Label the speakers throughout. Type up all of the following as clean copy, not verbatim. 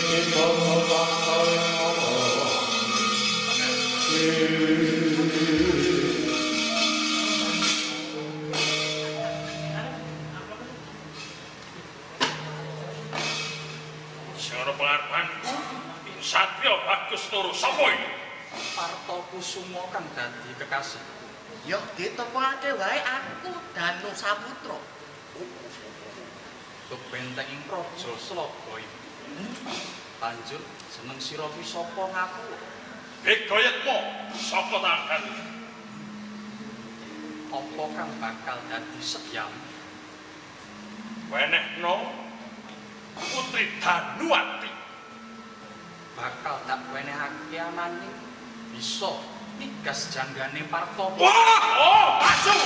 Speaker 1: Kusumo kang dadi kekasih.
Speaker 2: Yo ditepake wae aku Danu Saputra.
Speaker 1: Suk benteng ing Praja Slagaya. Banjur jeneng sira kuwi sapa ngaku?
Speaker 3: Gegoyetmu sapa tangan?
Speaker 1: Apa kang bakal dadi setyam?
Speaker 3: Wenehno Putri Danuwati.
Speaker 1: Bakal tak wenehake ananing bisa nigas janggane Partapa.
Speaker 3: Wah! Oh, masuk!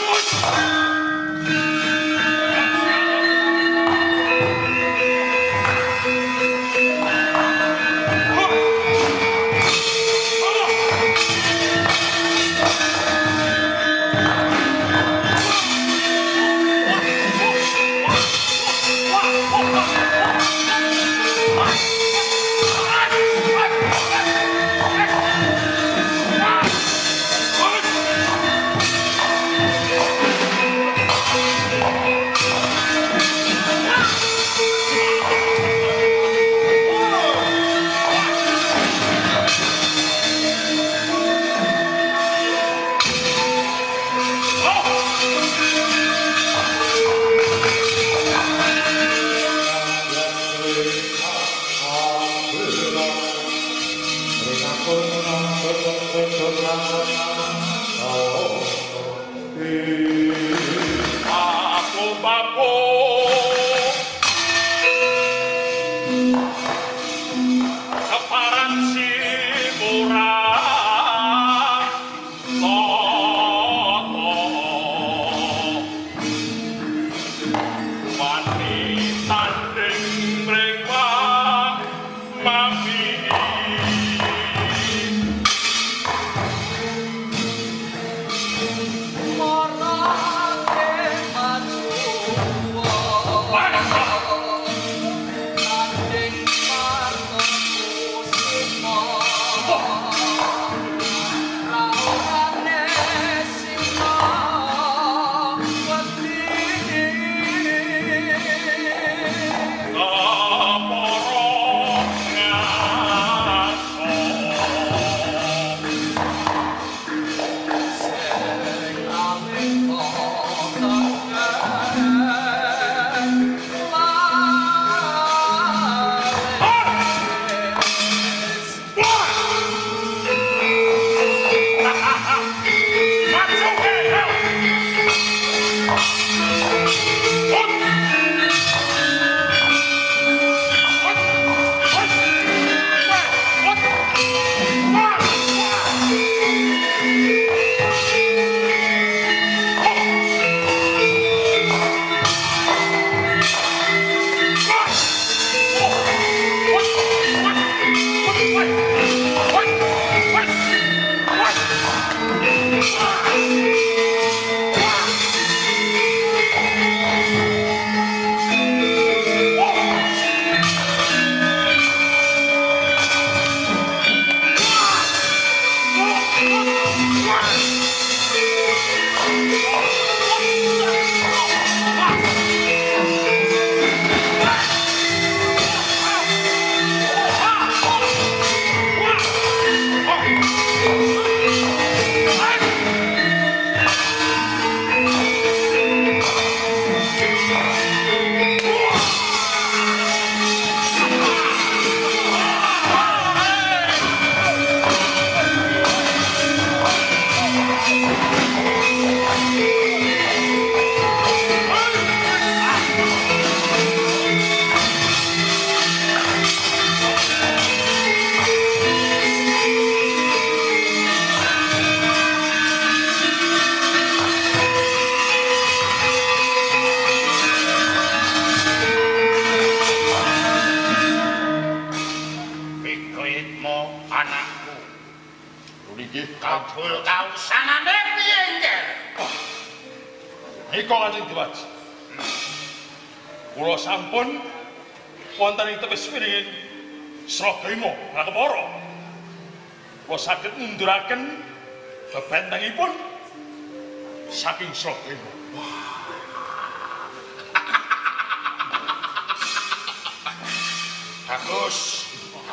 Speaker 3: Iko Kanjeng Diwaji. Kula sampun wonten ing tepis piringin Sragama ngakepara. Kula saged ngunduraken bebentengipun saking Sragama. Bagus.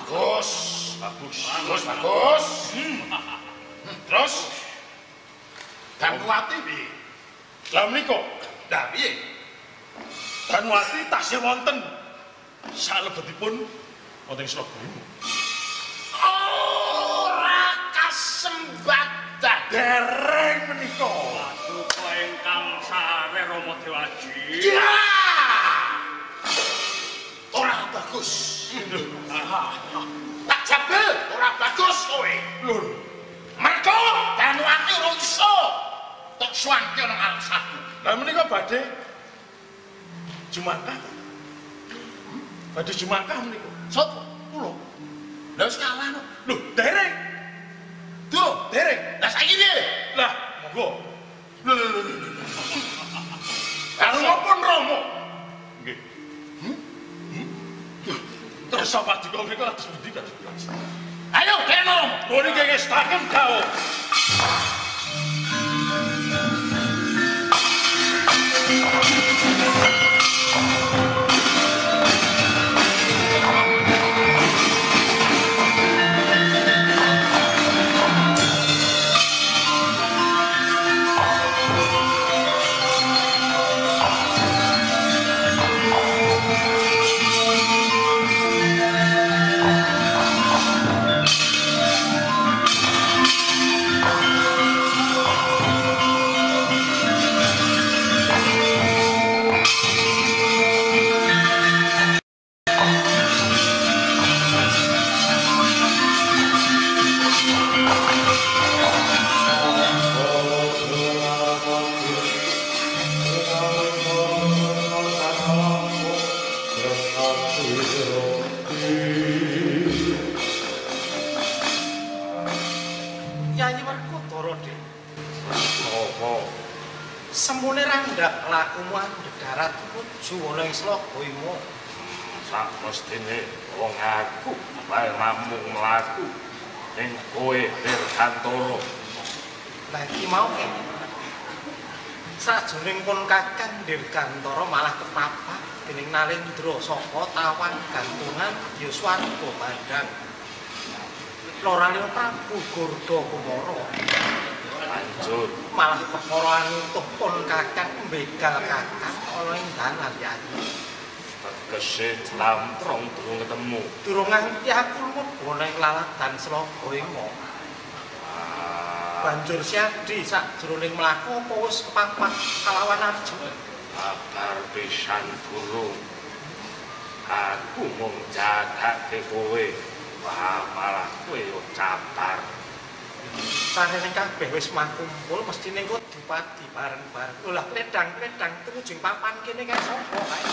Speaker 3: Terus Danuwati piye? Lah menika, lah piye? Danuwati tasih wonten salebetipun wonten Sragama.
Speaker 4: Ora kasembadan
Speaker 3: Dereng menika.
Speaker 4: paduka ingkang sare Rama Dewaji.
Speaker 3: Ya!
Speaker 4: Ora bagus. Tak jabel ora bagus kowe.
Speaker 3: Lur,
Speaker 4: Mergo Danuwati ora iso tok suwangke nang arep saku.
Speaker 3: lah menika badhe Jumangkah. Badhe Jumangkah menika.
Speaker 4: Sopo? Kula. Lah wis kalah no.
Speaker 3: Lho, dereng.
Speaker 4: Durung.
Speaker 3: Dereng.
Speaker 4: Lah saiki piye?
Speaker 3: Lah, monggo. Lho. Karo ngapun Rama? Nggih. Terus sapa dikon mriko atus pundi kan?
Speaker 4: Ayo kene.
Speaker 3: Nuli ngestaken dawuh.
Speaker 2: Yayi Werkudara, Dik. Semune randhak lakumu andhek darat nuju ana ing Slagama.
Speaker 5: Sakmestine wong aku wae namung mlaku ning kowe Dirgantara.
Speaker 2: Lah iki mau kene. Sajroning pun Kakang Dirgantara malah ketapak dening Nalendra saka tawan gantungan ya swarga pandang. Lorane Prabu Gurda Kumara.
Speaker 5: Lanjut
Speaker 2: Malah perkara nutuh pun Kakang mbegal Kakang ana ing dalan ya.
Speaker 5: tegese lamprong durung ketemu.
Speaker 2: Durung nganti aku mlebu ning lalatan Slagama. Banjur Siadi sakjroning mlaku apa wis kepapat kalawan Arjuna.
Speaker 5: Kabar pisan guru. Aku mung jagake kowe. Wah, malah kowe yo cabar.
Speaker 2: Sarene kabeh wis makumpul mesti ning kok dipati bareng-bareng. Lho lah pledang-pledang tumuju papan kene kae sapa kae.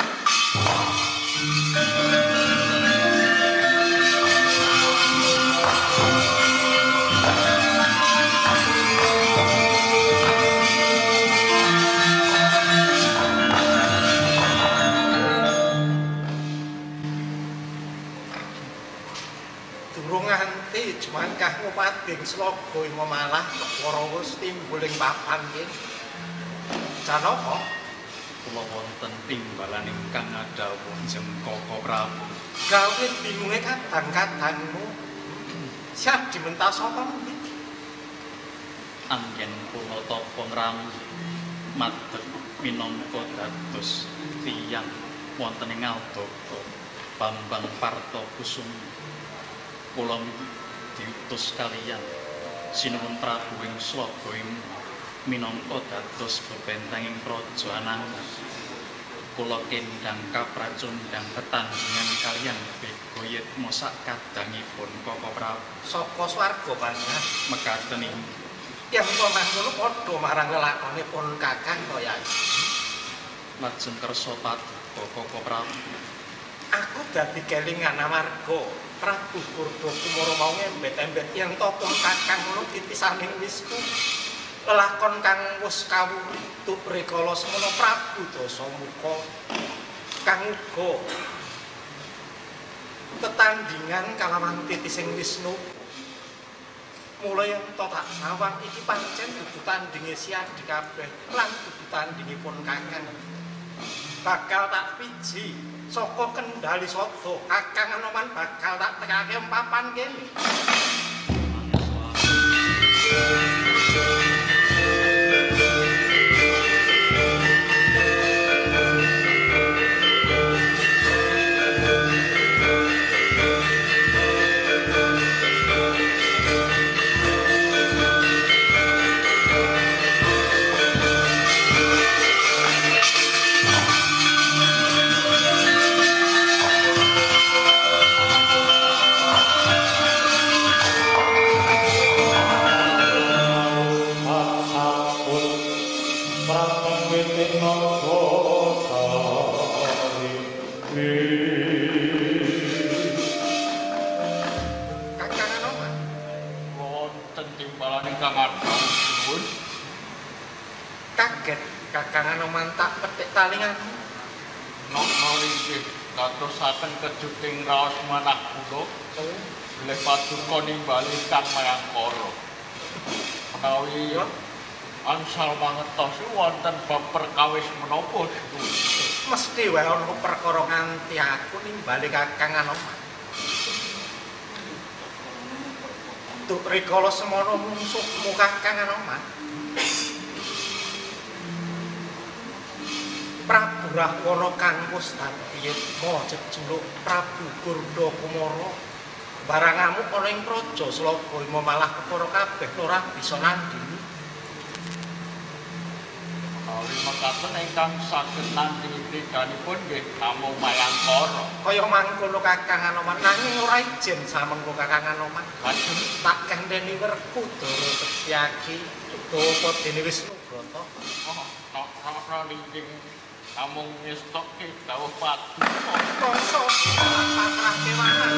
Speaker 2: Durung nganti Jumangkah ngupating Slagama malah perkara wis timbul ing papan kene. Janaka
Speaker 1: Kula wonten timbalan ingkang adawuh Jeng Koko Prabu.
Speaker 2: gawe bingunge kadang-kadangmu. Siap dimentas sapa mriki?
Speaker 1: Anggen kula tapa ngramu madeg minangka dados tiyang wonten ing Aldaka Bambang Partokusuma. Kula diutus kaliyan Sinuwun Prabu ing Slagama minangka dados bebentenging praja Anangan. Kula kendhang kapracundhang tetandhingan kaliyan Begoyetma sak kadangipun Koko Prabu.
Speaker 2: Saka swarga panjenengan.
Speaker 1: Mekaten ing
Speaker 2: Yang pernah ngono padha marang lelakone pun Kakang kaya
Speaker 1: lajeng kersa paduka Koko Prabu.
Speaker 2: aku dadi kelingan amarga Prabu Gurda Kumara mau ngembet-embet yen to pun Kakang ngono titisaning wisku. Lelakon kang wis kawulituk rikala semono Prabu Dasamuka kang uga tetandingan kalawan titising Wisnu. Mulai ento tak sawang iki pancen dudu tandinge Siadi kabeh lan dudu tandingipun Kakang. Bakal tak piji saka Kendali Sada, Kakang Anoman bakal tak tekake papan kene. Kaget Kakang Anoman tak petik talingan.
Speaker 5: Napa inggih katosaken kejuting raos manah kula bilih paduka nimbali Kang Mayangkara. Menawi angsal mangertos wonten bab perkawis menapa
Speaker 2: Mesti wae ana perkara nganti aku nimbali Kakang Anoman. Tuk rikala semana mungsuhmu Kakang Anoman. Prabu Rahwana kang wis dadi mo jejuluk Prabu Gurda Kumara. Barang ngamuk ana ing praja Slagama malah kepara kabeh ora bisa nandingi.
Speaker 5: Menawi mekaten ingkang saged nandingi tiganipun nggih namung Mayangkara.
Speaker 2: Kaya mangkono Kakang Anoman nanging ora ijen samengko Kakang Anoman.
Speaker 5: Lajeng
Speaker 2: Tak kandhani werku Dara Setyaki utawa dene Wisnu Brata.
Speaker 5: ora lingging namung ngestokke dawuh paduka.
Speaker 2: Kongso patrah kewanan.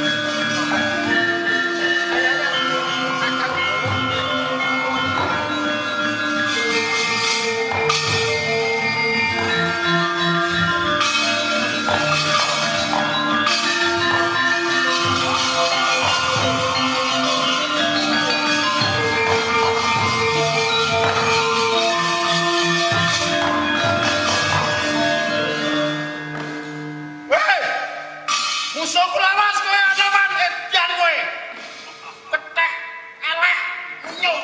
Speaker 4: Musuhku lawas kowe Anoman, edian kowe. Ketek, elek, nyuk.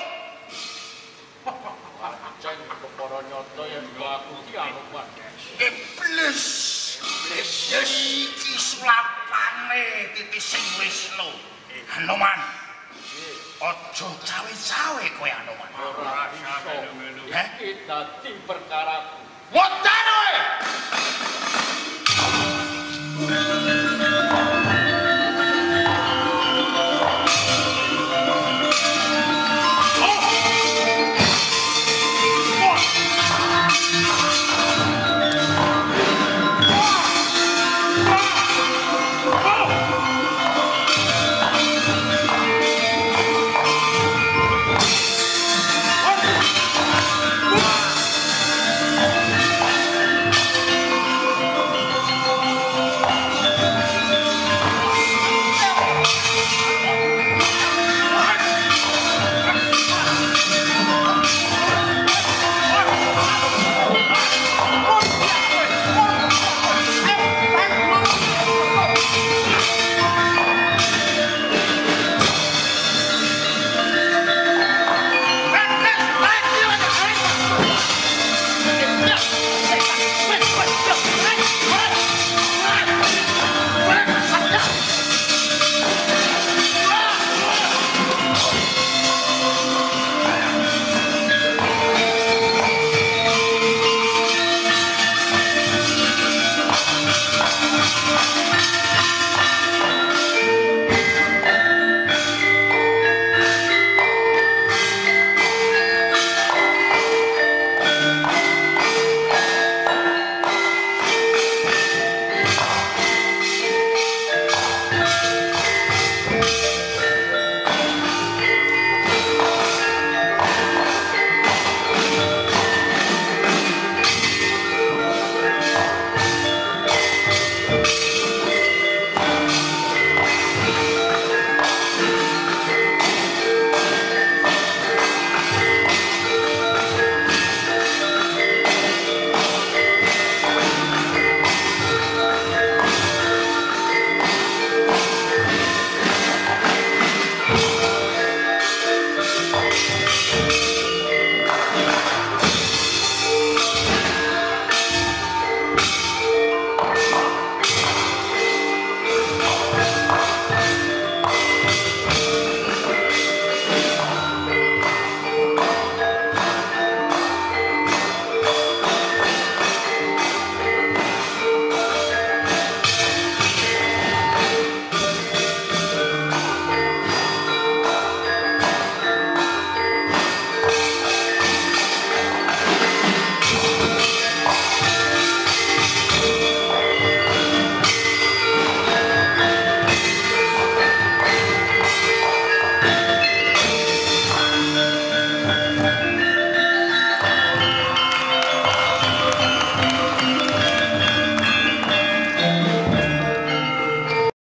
Speaker 5: Pancen kepara nyata yen aku ki Anoman.
Speaker 4: Iblis. Yes, iki sulapane titising Wisnu. Anoman. Aja cawe-cawe kowe Anoman.
Speaker 5: Ora iso. Iki dadi perkara
Speaker 4: Wodan kowe.